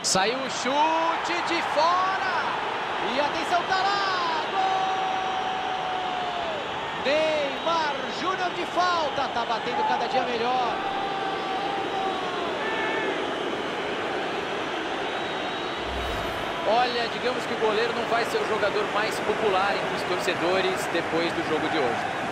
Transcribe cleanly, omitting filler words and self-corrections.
Saiu o chute de fora. E atenção, tá lá. Gol! Neymar Júnior de falta. Tá batendo cada dia melhor. Olha, digamos que o goleiro não vai ser o jogador mais popular entre os torcedores depois do jogo de hoje.